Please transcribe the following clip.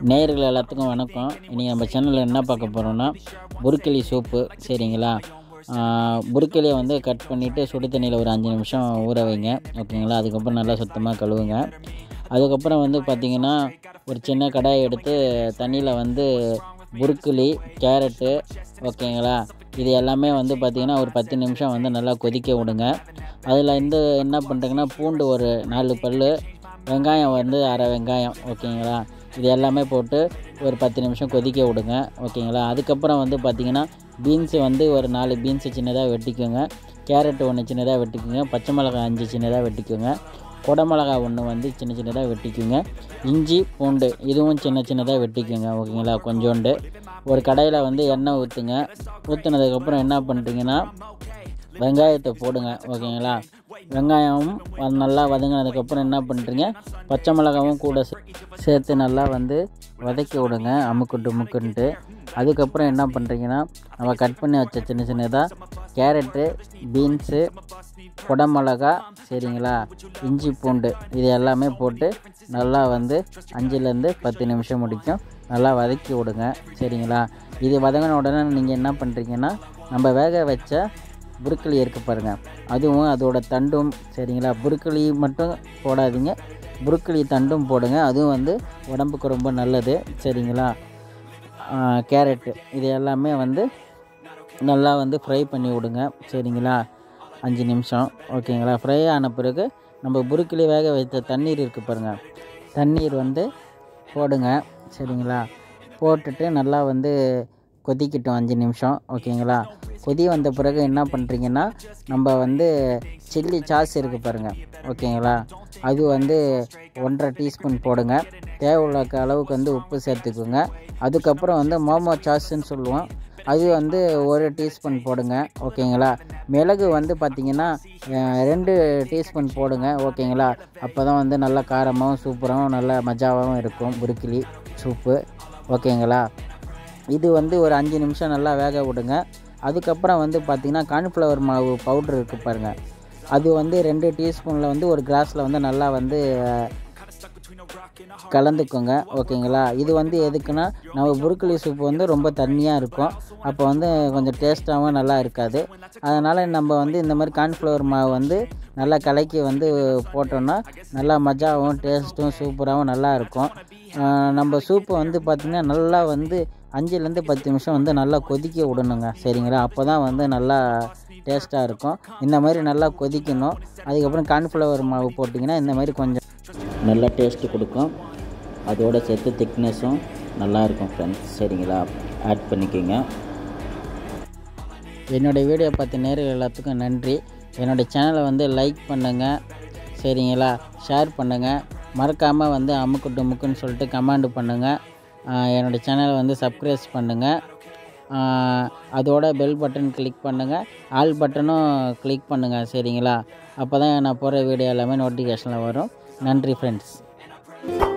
நேயர்கள் எல்லாத்துக்கும் வணக்கம். இன்றைக்கி நம்ம சேனலில் என்ன பார்க்க போகிறோன்னா புருக்கலி சூப்பு. சரிங்களா? புருக்கலியை வந்து கட் பண்ணிவிட்டு சுடு தண்ணியில் ஒரு 5 நிமிஷம் ஊற வைங்க. ஓகேங்களா? அதுக்கப்புறம் நல்லா சுத்தமாக கழுவுங்க. அதுக்கப்புறம் வந்து பார்த்திங்கன்னா ஒரு சின்ன கடாயை எடுத்து தண்ணியில் வந்து புருக்கலி, கேரட்டு, ஓகேங்களா, இது எல்லாமே வந்து பார்த்திங்கன்னா ஒரு 10 நிமிஷம் வந்து நல்லா கொதிக்க விடுங்க. அதில் வந்து என்ன பண்ணுறீங்கன்னா பூண்டு ஒரு 4 பல், வெங்காயம் வந்து அரை வெங்காயம், ஓகேங்களா, இது எல்லாமே போட்டு ஒரு 10 நிமிஷம் கொதிக்க விடுங்க. ஓகேங்களா? அதுக்கப்புறம் வந்து பார்த்திங்கன்னா பீன்ஸு வந்து ஒரு 4 பீன்ஸு சின்னதாக வெட்டிக்கோங்க, கேரட்டு 1 சின்னதாக வெட்டிக்கோங்க, பச்சை மிளகாய் 5 சின்னதாக வெட்டிக்கோங்க, குடமிளகா 1 வந்து சின்ன சின்னதாக வெட்டிக்கோங்க, இஞ்சி பூண்டு இதுவும் சின்ன சின்னதாக வெட்டிக்கோங்க. ஓகேங்களா? கொஞ்சோண்டு ஒரு கடாயில் வந்து எண்ணெய் ஊற்றுங்க. ஊற்றுனதுக்கப்புறம் என்ன பண்ணுறீங்கன்னா வெங்காயத்தை போடுங்க. ஓகேங்களா? வெங்காயம் நல்லா வதங்கினதுக்கப்புறம் என்ன பண்ணுறீங்க, பச்சை மிளகாவும் கூட சேர்த்து நல்லா வந்து வதக்கி விடுங்க, அமுக்குன்ட்டு. அதுக்கப்புறம் என்ன பண்ணுறீங்கன்னா நம்ம கட் பண்ணி வச்ச சின்ன சின்னதாக கேரட்டு, பீன்ஸு, குடமிளகா, சரிங்களா, இஞ்சி பூண்டு இது எல்லாமே போட்டு நல்லா வந்து 5லேருந்து 10 நிமிஷம் முடிக்கும் நல்லா வதக்கி விடுங்க. சரிங்களா? இது வதங்கின உடனே நீங்கள் என்ன பண்ணுறீங்கன்னா நம்ம வேக வச்ச புருக்கலி இருக்குது பாருங்கள், அதுவும் அதோட தண்டும், சரிங்களா, புருக்கலி மட்டும் போடாதீங்க, புருக்கலி தண்டும் போடுங்க, அதுவும் வந்து உடம்புக்கு ரொம்ப நல்லது. சரிங்களா? கேரட்டு இது எல்லாமே வந்து நல்லா வந்து ஃப்ரை பண்ணி விடுங்க. சரிங்களா? 5 நிமிஷம். ஓகேங்களா? ஃப்ரை ஆன பிறகு நம்ம புருக்கலி வேக வைத்த தண்ணீர் இருக்குது பாருங்கள், தண்ணீர் வந்து போடுங்க. சரிங்களா? போட்டுட்டு நல்லா வந்து கொதிக்கட்டும் 5 நிமிஷம். ஓகேங்களா? கொதி வந்த பிறகு என்ன பண்ணுறீங்கன்னா நம்ம வந்து சில்லி சாஸ் இருக்குது பாருங்கள், ஓகேங்களா, அது வந்து 1.5 டீஸ்பூன் போடுங்க. தேவையுள்ள அளவுக்கு வந்து உப்பு சேர்த்துக்குங்க. அதுக்கப்புறம் வந்து மோமோ சாஸ்ன்னு சொல்லுவோம், அது வந்து 1 டீஸ்பூன் போடுங்க. ஓகேங்களா? மிளகு வந்து பார்த்திங்கன்னா 2 டீஸ்பூன் போடுங்க. ஓகேங்களா? அப்போ தான் வந்து நல்லா காரமாகவும் சூப்பராகவும் நல்லா மஜாவாகவும் இருக்கும் புருக்கலி சூப்பு. ஓகேங்களா? இது வந்து ஒரு 5 நிமிஷம் நல்லா வேக விடுங்க. அதுக்கப்புறம் வந்து பார்த்திங்கன்னா கார்ன்ஃப்ளவர் மாவு பவுட்ரு இருக்குது பாருங்கள், அது வந்து 2 டீஸ்பூனில் வந்து ஒரு கிளாஸில் வந்து நல்லா வந்து கலந்துக்கோங்க. ஓகேங்களா? இது வந்து எதுக்குன்னா நம்ம புருக்கலி சூப்பு வந்து ரொம்ப தண்ணியாக இருக்கும், அப்போ வந்து கொஞ்சம் டேஸ்ட்டாகவும் நல்லா இருக்காது. அதனால் நம்ம வந்து இந்த மாதிரி கார்ன்ஃப்ளவர் மாவு வந்து நல்லா கலக்கி வந்து போட்டோன்னா நல்லா மஜாவும் டேஸ்ட்டும் சூப்பராகவும் நல்லா இருக்கும். நம்ம சூப்பை வந்து பார்த்திங்கன்னா நல்லா வந்து 5லேருந்து 10 நிமிஷம் வந்து நல்லா கொதிக்க விடணுங்க. சரிங்களா? அப்போ தான் வந்து நல்லா டேஸ்ட்டாக இருக்கும். இந்த மாதிரி நல்லா கொதிக்கணும். அதுக்கப்புறம் கார்ன்ஃப்ளவர் மாவு போட்டிங்கன்னா இந்த மாதிரி கொஞ்சம் நல்லா டேஸ்ட்டு கொடுக்கும், அதோடு சேர்த்து திக்னஸும் நல்லாயிருக்கும் ஃப்ரெண்ட்ஸ். சரிங்களா? ஆட் பண்ணிக்கோங்க. என்னோடய வீடியோ பார்த்த நேயர்கள் எல்லாத்துக்கும் நன்றி. என்னோடய சேனலை வந்து லைக் பண்ணுங்கள், சரிங்களா, ஷேர் பண்ணுங்கள், மறக்காமல் வந்து அமுக்குன்னு சொல்லிட்டு கமெண்ட் பண்ணுங்கள். என்னோடய சேனலை வந்து சப்ஸ்கிரைப் பண்ணுங்கள். அதோட பெல் பட்டன் கிளிக் பண்ணுங்கள், ஆல் பட்டனும் கிளிக் பண்ணுங்கள். சரிங்களா? அப்போ தான் நான் போடுற வீடியோ எல்லாமே நோட்டிஃபிகேஷனில் வரும். நன்றி ஃப்ரெண்ட்ஸ்.